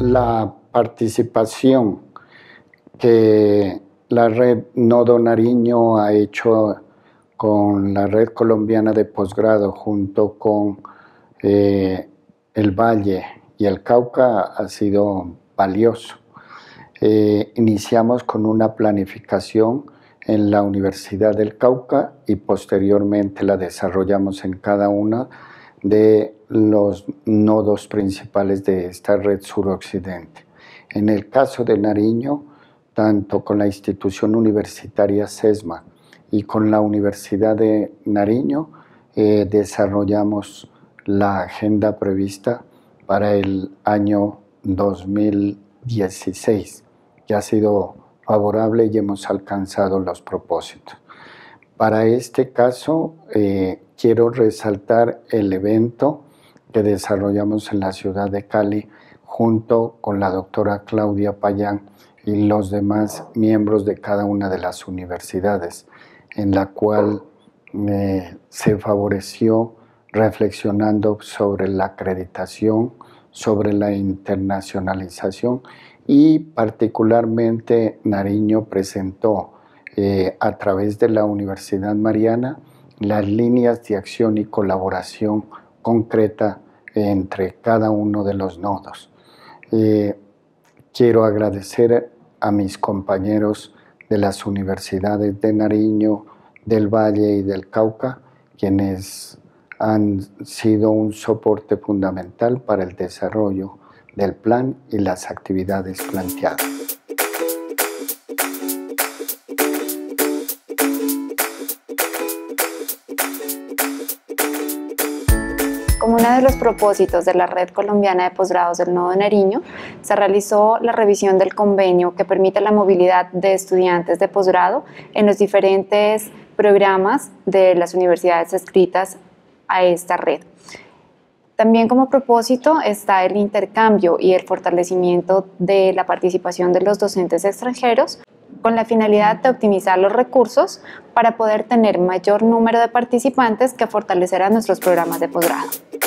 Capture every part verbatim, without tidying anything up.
la participación que la red Nodo Nariño ha hecho con la red colombiana de posgrado junto con eh, el Valle y el Cauca ha sido valioso. Eh, iniciamos con una planificación en la Universidad del Cauca y posteriormente la desarrollamos en cada uno de los nodos principales de esta red suroccidente. En el caso de Nariño, tanto con la institución universitaria SESMA y con la Universidad de Nariño, eh, desarrollamos la agenda prevista para el año dos mil dieciséis, que ha sido favorable y hemos alcanzado los propósitos. Para este caso, eh, quiero resaltar el evento que desarrollamos en la ciudad de Cali junto con la doctora Claudia Payán y los demás miembros de cada una de las universidades, en la cual eh, se favoreció reflexionando sobre la acreditación, sobre la internacionalización y particularmente Nariño presentó eh, a través de la Universidad Mariana las líneas de acción y colaboración concreta entre cada uno de los nodos. Eh, quiero agradecer a mis compañeros de las universidades de Nariño, del Valle y del Cauca, quienes han sido un soporte fundamental para el desarrollo del plan y las actividades planteadas. Como uno de los propósitos de la Red Colombiana de Posgrados del Nodo Nariño, se realizó la revisión del convenio que permite la movilidad de estudiantes de posgrado en los diferentes programas de las universidades adscritas a esta red. También como propósito está el intercambio y el fortalecimiento de la participación de los docentes extranjeros con la finalidad de optimizar los recursos para poder tener mayor número de participantes que fortalecerán nuestros programas de posgrado.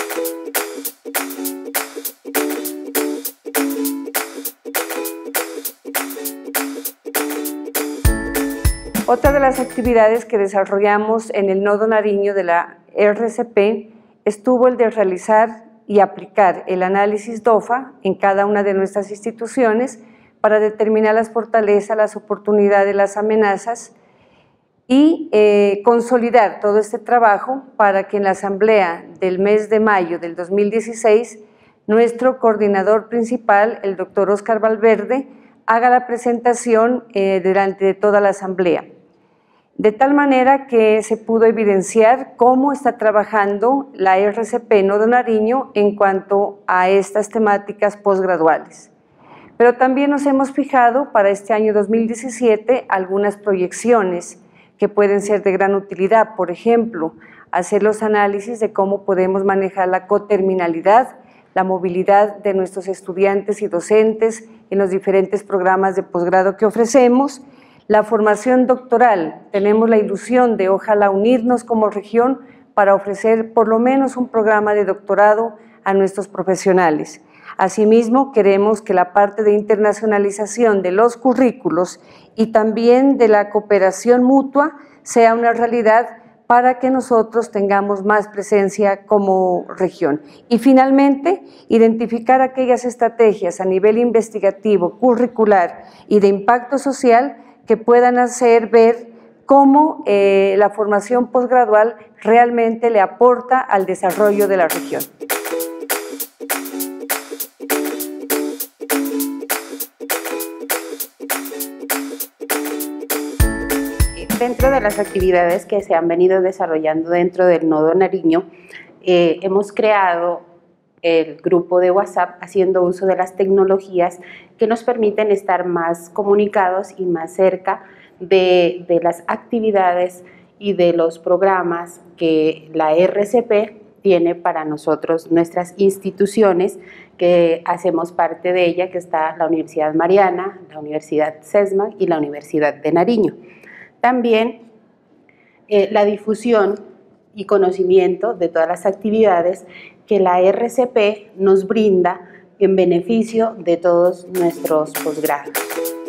Otra de las actividades que desarrollamos en el Nodo Nariño de la R C P estuvo el de realizar y aplicar el análisis DOFA en cada una de nuestras instituciones para determinar las fortalezas, las oportunidades, las amenazas y eh, consolidar todo este trabajo para que en la asamblea del mes de mayo del dos mil dieciséis nuestro coordinador principal, el doctor Oscar Valverde, haga la presentación eh, delante de toda la asamblea. De tal manera que se pudo evidenciar cómo está trabajando la R C P Nodo Nariño en cuanto a estas temáticas posgraduales. Pero también nos hemos fijado para este año dos mil diecisiete algunas proyecciones que pueden ser de gran utilidad. Por ejemplo, hacer los análisis de cómo podemos manejar la coterminalidad, la movilidad de nuestros estudiantes y docentes en los diferentes programas de posgrado que ofrecemos. La formación doctoral, tenemos la ilusión de ojalá unirnos como región para ofrecer por lo menos un programa de doctorado a nuestros profesionales. Asimismo, queremos que la parte de internacionalización de los currículos y también de la cooperación mutua sea una realidad para que nosotros tengamos más presencia como región. Y finalmente, identificar aquellas estrategias a nivel investigativo, curricular y de impacto social que puedan hacer ver cómo eh, la formación posgradual realmente le aporta al desarrollo de la región. Dentro de las actividades que se han venido desarrollando dentro del Nodo Nariño, eh, hemos creado el grupo de WhatsApp haciendo uso de las tecnologías que nos permiten estar más comunicados y más cerca de, de las actividades y de los programas que la R C P tiene para nosotros, nuestras instituciones que hacemos parte de ella, que está la Universidad Mariana, la Universidad SESMA y la Universidad de Nariño. También eh, la difusión y conocimiento de todas las actividades que la R C P nos brinda en beneficio de todos nuestros posgrados.